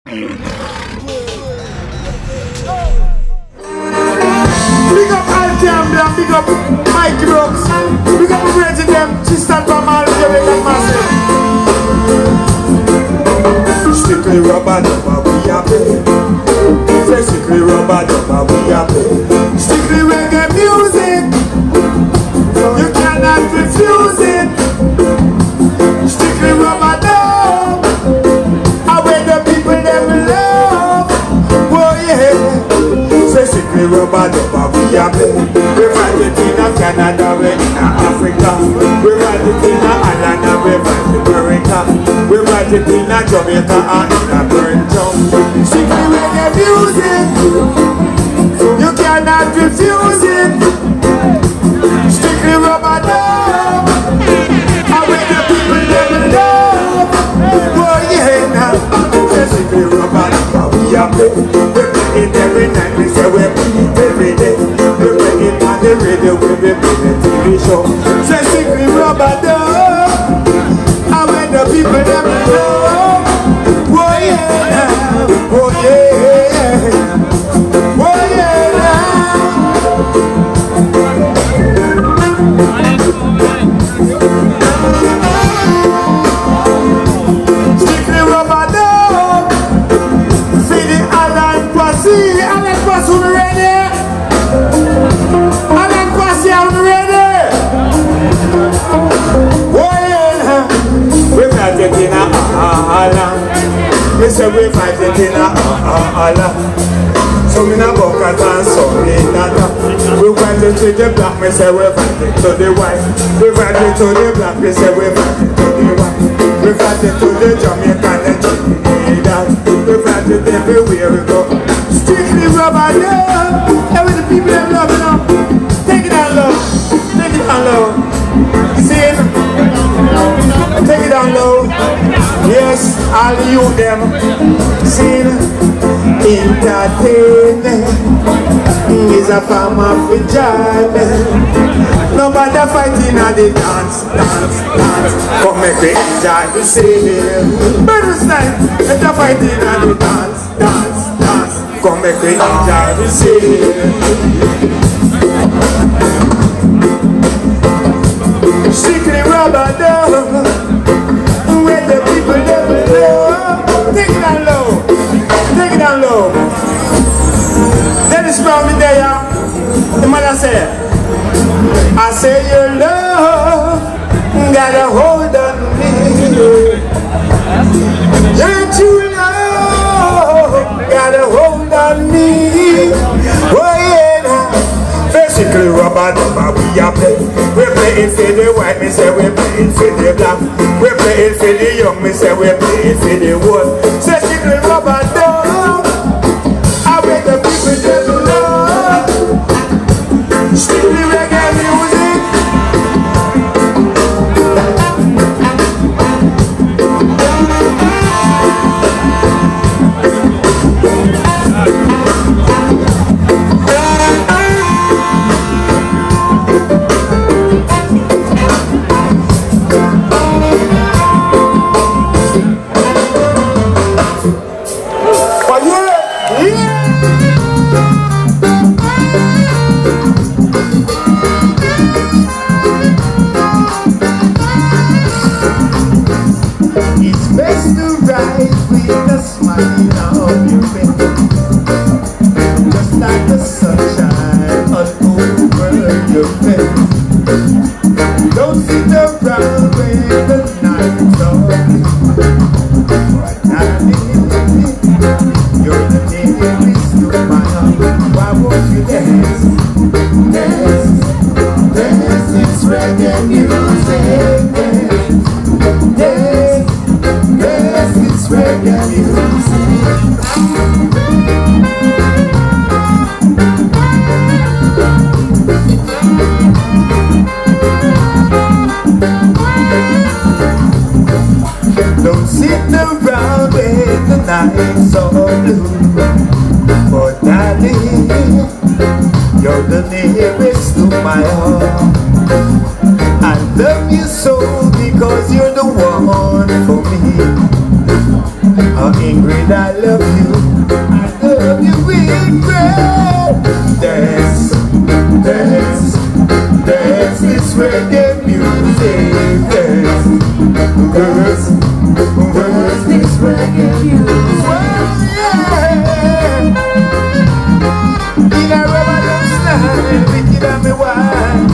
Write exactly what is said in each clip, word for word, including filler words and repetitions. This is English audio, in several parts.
Big up Al Gambia, big up Mike Brooks, big up the president, Tristan Pamal, Jamaica Massive. Strictly rubber dubber, we are play. Say strictly rubber dubber, we are play. Strictly reggae music, you cannot refuse it. Strictly rubber dub, I wear the people them love. Oh yeah. Say strictly rubber dubber, we are play. We fight it in Canada, we in Africa. We fight it in Ireland, we fight it in America. We fight it in Jamaica and in Toronto. Strictly reggae music, you cannot refuse it. Strictly rubber dub, I wear the people them love. Oh yeah, now. Say strictly rubber dub, we are play. We play it every night, we say we play it every day. We play it on the radio, we play it on the T V show. Say strictly rubber dub, I wear the people them love. Oh yeah, oh yeah, oh yeah. Strictly rubber dub, see the Alan Kwasi, Alan Kwasi on the ready, Alan Kwasi on the ready. Oh yeah, we fight it in a Alan. We say we fight it in a Alan. So me na bucket and so me nada. We fight it to the black, me say we fight it to the white. We fight it to the black, we say we fight it to the white. We fight it to the Jamaican and Trinidad. We fight it everywhere we go. Strictly rubber dub, and with the people that love it up. Take it down low, take it down low. You see it? Take it down low. Yes, all you them. See it? Entertainment is a form of enjoyment. Nobody fighting at the dance, dance, dance. Come make me enjoy the same. Better style, it's a fighting at the dance, dance, dance. Come make me enjoy the same. Strictly rubber dub, where the people never know. Take it down low. Take it down low. Dennis Brown in there, the mother said, I say your love got a hold on me. Your true love got a hold on me. Oh yeah. Basically rubber dubber we are playing. We play it for the white, me say we play it for the black. We play it for the young, me say we play it for the old. Say strictly rubber dub, I make the people them love. Strictly reggae music. night so blue. But darling, you're the nearest to my heart. I love you so because you're the one for me. Oh, Ingrid, I love you. I love you, Ingrid. Dance, dance, dance this reggae music. Dance, dance, dance this reggae music. Well, yeah. In a rubber dub style, wicked and me wild.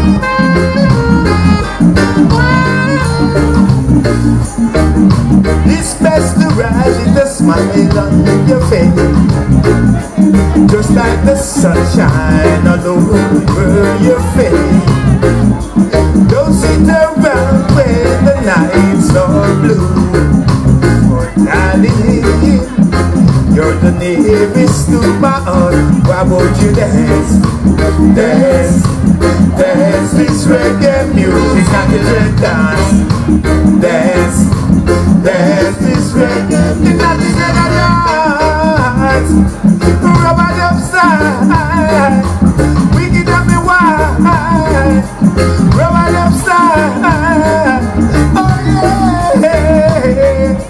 It's best to rise with a smile on your face, just like the sunshine all over your face. Don't sit around when the nights are blue. For darling, you're the nearest to my heart. Why won't you dance? Dance, dance this reggae music until you dance. Dance, dance this reggae music until you dance. Rubber dub style, wicked and me wild. Rubber dub style, oh yeah.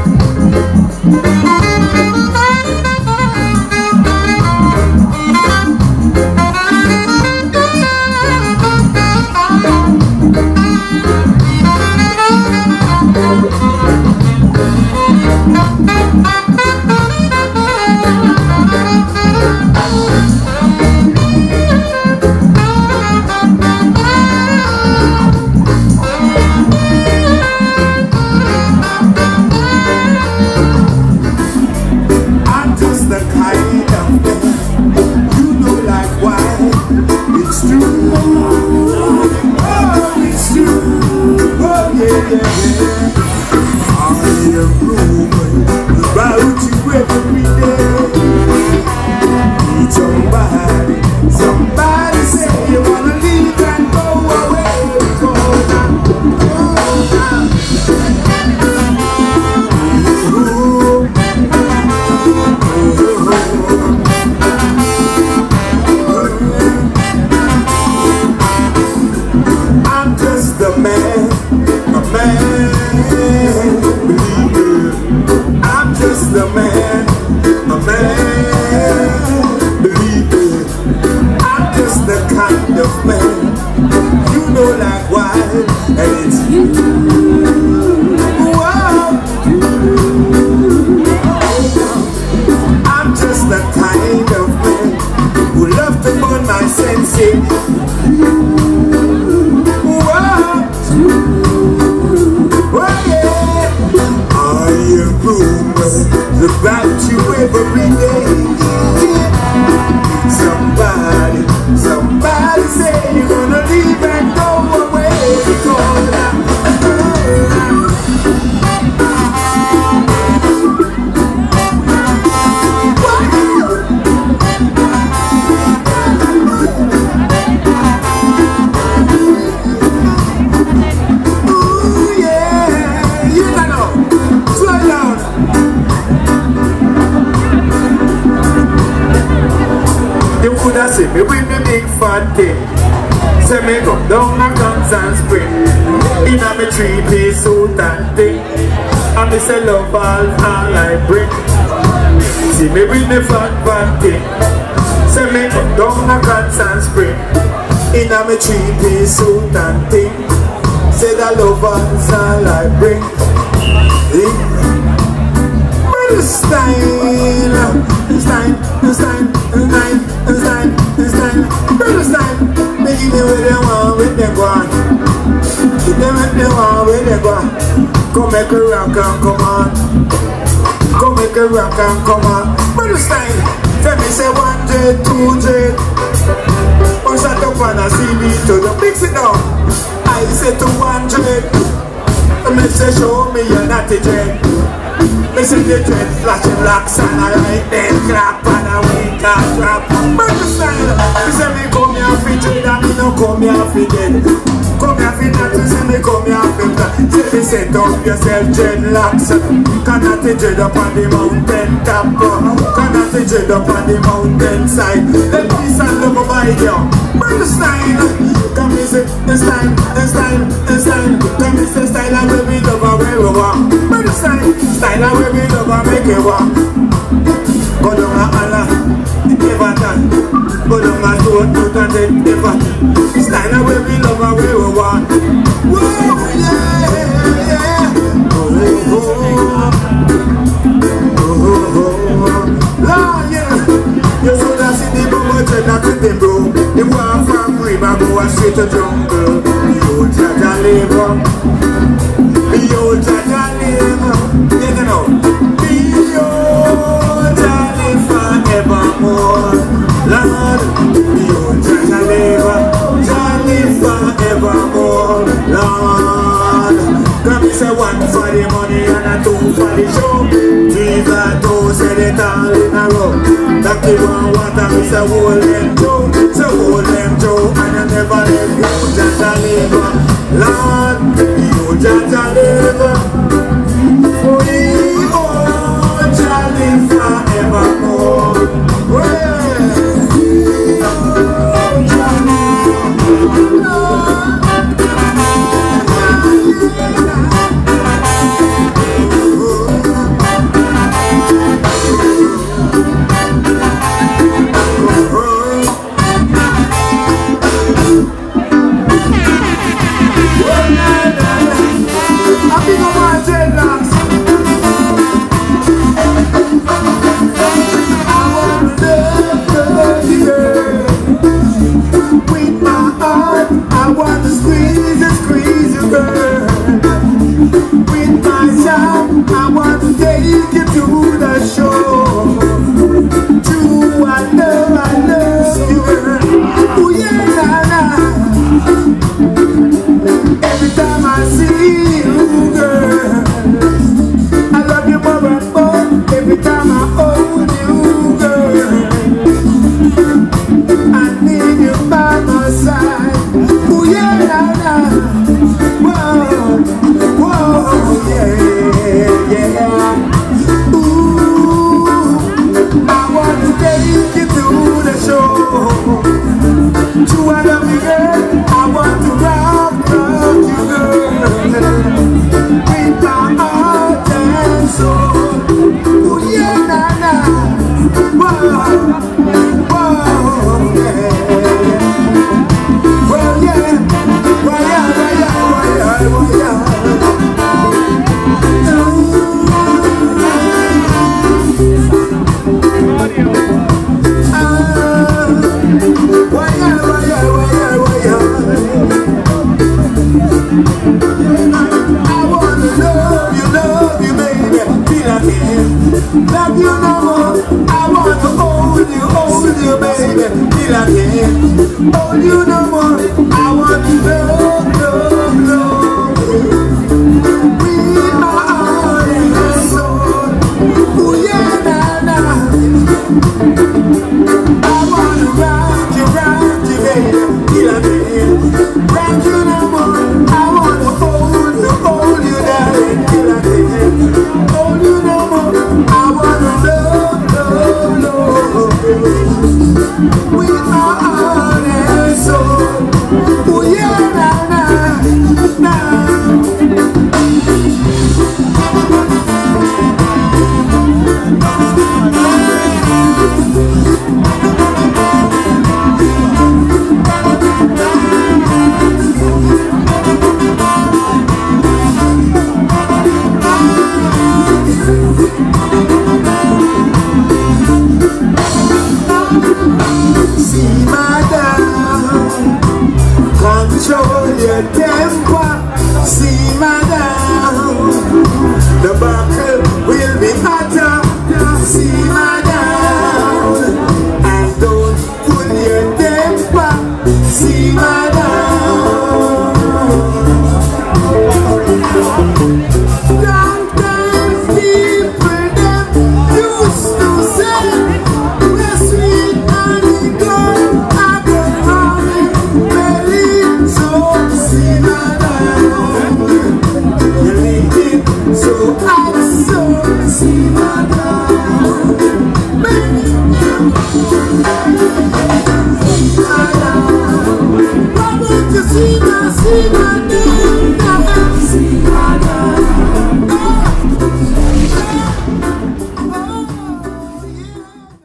About you every day. Somebody, somebody say you're gonna leave and go away because I'm ooh yeah, you don't know. Slow down. You coulda seen me with the big fat thing. Say me go down a Constant Spring inna me three-piece suit and thing. And me say love all, all I bring. See me with the fat fat thing. Say me go down a Constant Spring inna me three-piece suit and thing. Say that love all I bring. Style, style, style, style, style, style, brother style. They give me what they want with them one. Give them what they want with them one. Come make a rock and come on. Come make a rock and come on. Brother style. Tell me say one J, two J. Or shut up on a C D to the mix it down. I say to one J. Me say show me you're not a J. Me see the dread flashing locks and I right then clap and a weak and trap. Murder style. Me say me come here for trade and me no come here for dead. Come here for that, you say me come here for that. Say me set up yourself dreadlocks. Cannot dread up on the mountain top. Cannot dread up on the mountain side. Let peace and love abide you. Murder style. Come me say the style, the style, the style. Come me say style and we love our way over. style, style and we love and make it walk. Go down a Allah, never done. Go down a road, put a dead never. Style and we love and we will want. Whoa, yeah, yeah. Oh, oh, oh, oh, Lord, yeah. You should have seen the bubble check that with them, bro. The one from river go straight to jungle. The old Jaja live, the old Jaja live. Yeah, you know. The old Jaja live forevermore. Lord, the old Jaja live, Jaja live forevermore. Lord, come say one for the money and a two for the show. Three for two, say it all in a row. That the one water, me say hold them Joe, say hold them Joe, and you never let go, just a live. Lord, you just a live. For you, oh, just live forevermore. Love you no more, I want to hold you, hold you baby, till I can't hold you no more, I want to love, love, love with my heart and my soul, oh yeah, nah, nah.